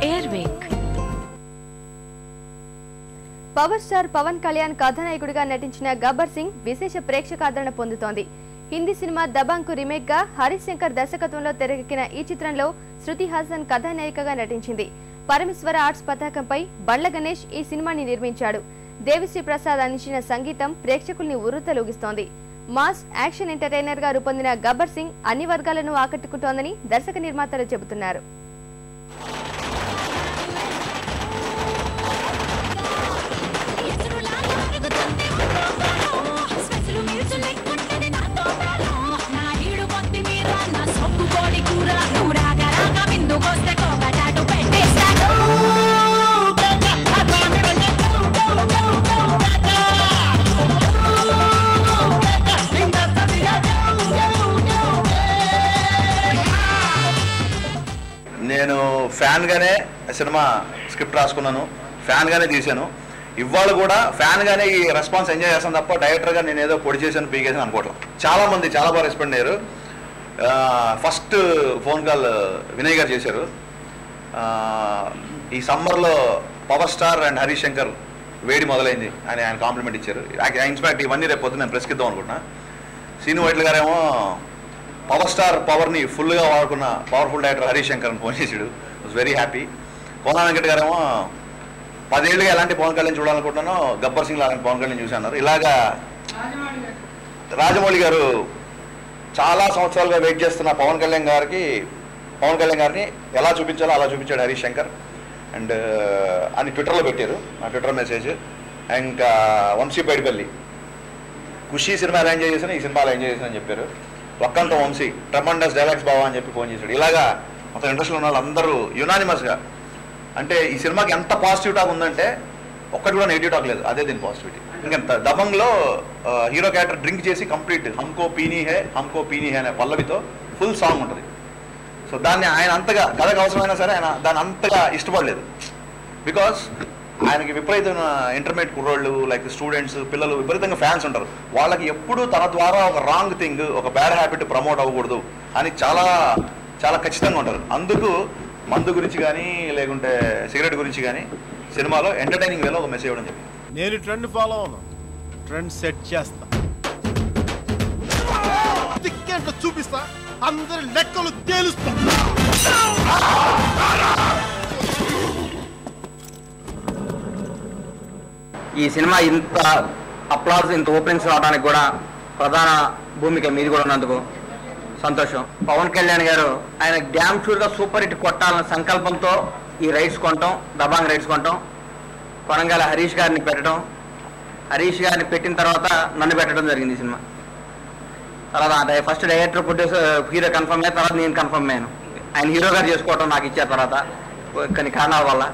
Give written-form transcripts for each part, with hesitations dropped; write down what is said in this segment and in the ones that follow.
ఎయిర్వేక్. Power star Pawan Kalyan కథానాయకుడిగా నటించిన గబ్బర్ సింగ్ విశేష ప్రేక్షకాదరణ పొందుతోంది. హిందీ సినిమా దబాంగ్ కు రీమేక్ గా హరీష్ శంకర్ దర్శకత్వంలో తెరకెక్కిన ఈ చిత్రంలో శృతి హాసన్ కథానాయికగా నటించింది. పరమేశ్వర ఆర్ట్స్ పతాకంపై బండ్ల గణేష్ ఈ సినిమాని నిర్మించాడు. దేవిశ్రీ ప్రసాద్ అందించిన సంగీతం ప్రేక్షకుల్ని ఉర్రూతలూగిస్తోంది. మాస్ యాక్షన్ ఎంటర్టైనర్ గా రూపొందిన గబ్బర్ సింగ్ అన్ని వర్గాలను ఆకట్టుకుంటోందని దర్శక నిర్మాతలు చెబుతున్నారు. నేను ఫ్యాన్ గానే సినిమా స్క్రిప్ట్ రాసుకున్నాను, ఫ్యాన్ గానే తీశాను. ఇవాళ కూడా ఫ్యాన్ గానే ఈ రెస్పాన్స్ ఎంజాయ్ చేస్తాను తప్ప డైరెక్టర్ గా నేను ఏదో పొడి చేశాను పీకేసాను అనుకోవట్లేదు. చాలా మంది చాలా బాగా రెస్పాండ్ అయ్యారు. ఫస్ట్ ఫోన్ కాల్ వినయ్ గారు చేశారు. ఈ సమ్మర్లో power star and Harish Shankar వేడి మొదలైంది అని ఆయన కాంప్లిమెంట్ ఇచ్చారు. ఇన్ఫాక్ట్ ఇవన్నీ రేపు పొద్దున్న నేను ప్రెస్కి ఇద్దాం అనుకుంటున్నా. సీను వైట్ల గారేమో పవర్ స్టార్ పవర్ని ఫుల్గా వాడుకున్న పవర్ఫుల్ డైరెక్టర్ హరీష్ శంకర్ అని ఫోన్ చేసాడు. Was very happy. Kona Venkat గారేమో 10 ఏళ్ళుగా ఎలాంటి పవన్ కళ్యాణ్ చూడాలనుకుంటున్నానో గబ్బర్ సింగ్ అలాంటి పవన్ కళ్యాణ్ చూశాను. ఇలాగా రాజమౌళి గారు చాలా సంవత్సరాలుగా వెయిట్ చేస్తున్న పవన్ కళ్యాణ్ గారిని ఎలా చూపించాలో అలా చూపించాడు హరీష్ శంకర్. అండ్ అని ట్విట్టర్లో పెట్టారు, ఆ ట్విట్టర్ మెసేజ్. ఇంకా వంశీ పైడిపల్లి ఖుషీ సినిమా ఎలా ఎంజాయ్ చేశాను, ఈ సినిమాలో ఎంజాయ్ చేశాను అని చెప్పారు. ఒక్కంత వంశీ ట్రమండస్ డైలాగ్స్ బావా అని చెప్పి ఫోన్ చేశాడు. ఇలాగా మొత్తం ఇండస్ట్రీలో ఉన్న వాళ్ళందరూ యునానిమస్గా, అంటే ఈ సినిమాకి ఎంత పాజిటివ్ టాక్ ఉందంటే ఒక్కటి కూడా నెగిటివ్ టాక్ లేదు. అదే దీని పాజిటివిటీ. ఇంకెంత దబంగ్లో హీరో క్యారెక్టర్ డ్రింక్ చేసి కంప్లీట్ హమ్కో పీనీ హే అనే పల్లవితో ఫుల్ సాంగ్ ఉంటుంది. సో దాన్ని ఆయన అంతగా కథకు అవసరమైనా సరే ఆయన దాన్ని అంతగా ఇష్టపడలేదు. బికాస్ ఆయనకి విపరీతమైన ఇంటర్మీడియట్ కుర్రోళ్ళు లైక్ స్టూడెంట్స్ పిల్లలు విపరీతంగా ఫ్యాన్స్ ఉంటారు. వాళ్ళకి ఎప్పుడూ తన ద్వారా ఒక రాంగ్ థింగ్, ఒక బ్యాడ్ హ్యాబిట్ ప్రమోట్ అవ్వకూడదు అని చాలా చాలా ఖచ్చితంగా ఉంటారు. అందుకు మందు గురించి కానీ లేకుంటే సిగరెట్ గురించి కానీ సినిమాలో ఎంటర్టైనింగ్ వేలో ఒక మెసేజ్ ఇవ్వడం చెప్పి నేను ట్రెండ్ ఫాలో అవును, ట్రెండ్ సెట్ చేస్తా, చూపిస్తా, అందరి లెక్కలు తేలుస్తా. ఈ సినిమా ఇంత అప్లాజ్, ఇంత ఓపెనింగ్స్ రావడానికి కూడా ప్రధాన భూమిక మీది కూడా ఉన్నందుకు సంతోషం. పవన్ కళ్యాణ్ గారు ఆయన డ్యామ్ షూర్గా సూపర్ హిట్ కొట్టాలన్న సంకల్పంతో ఈ రైట్స్ కొనటం, దబాంగ్ రైట్స్ కొనటం, కొనంగాల హరీష్ గారిని పెట్టడం, హరీష్ గారిని పెట్టిన తర్వాత నన్ను పెట్టడం జరిగింది ఈ సినిమా. తర్వాత first director producer hero confirm అయ్యారు, తర్వాత నేను కన్ఫర్మ్ అయ్యాను. ఆయన హీరో గారు చేసుకోవటం నాకు ఇచ్చారు తర్వాత కొన్ని కారణాల వల్ల.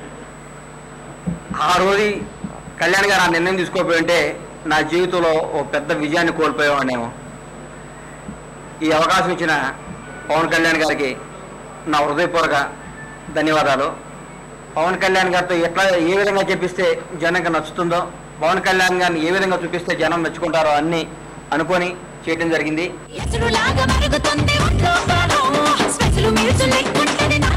ఆ రోజు కళ్యాణ్ గారు ఆ నిర్ణయం తీసుకోపోయి ఉంటే నా జీవితంలో ఓ పెద్ద విజయాన్ని కోల్పోయేవాడినేమో. ఈ అవకాశం ఇచ్చిన పవన్ కళ్యాణ్ గారికి నా హృదయపూర్వక ధన్యవాదాలు. పవన్ కళ్యాణ్ గారితో ఏ విధంగా చెప్పిస్తే జనంగా నచ్చుతుందో, పవన్ కళ్యాణ్ గారిని ఏ విధంగా చూపిస్తే జనం మెచ్చుకుంటారో అన్నీ అనుకొని చేయడం జరిగింది.